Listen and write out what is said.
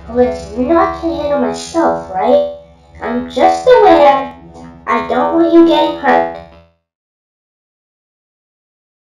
But you know I can handle myself, right? I'm just aware I don't want you getting hurt.